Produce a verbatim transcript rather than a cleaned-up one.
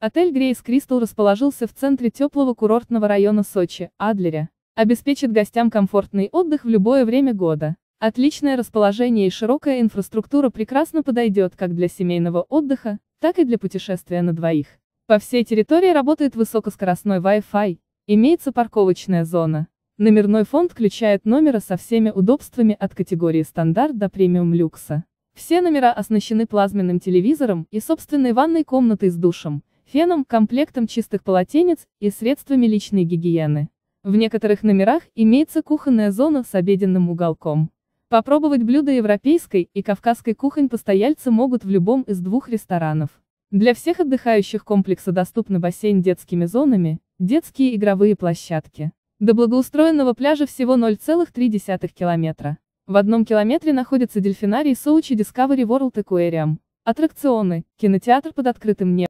Отель Грейс Кристал расположился в центре теплого курортного района Сочи, Адлере. Обеспечит гостям комфортный отдых в любое время года. Отличное расположение и широкая инфраструктура прекрасно подойдет как для семейного отдыха, так и для путешествия на двоих. По всей территории работает высокоскоростной Wi-Fi, имеется парковочная зона. Номерной фонд включает номера со всеми удобствами от категории стандарт до премиум люкса. Все номера оснащены плазменным телевизором и собственной ванной комнатой с душем, феном, комплектом чистых полотенец и средствами личной гигиены. В некоторых номерах имеется кухонная зона с обеденным уголком. Попробовать блюда европейской и кавказской кухонь постояльцы могут в любом из двух ресторанов. Для всех отдыхающих комплекса доступны бассейн с детскими зонами, детские игровые площадки. До благоустроенного пляжа всего ноль целых три десятых километра. В одном километре находится дельфинарий Sochi Discovery World Aquarium, аттракционы, кинотеатр под открытым небом.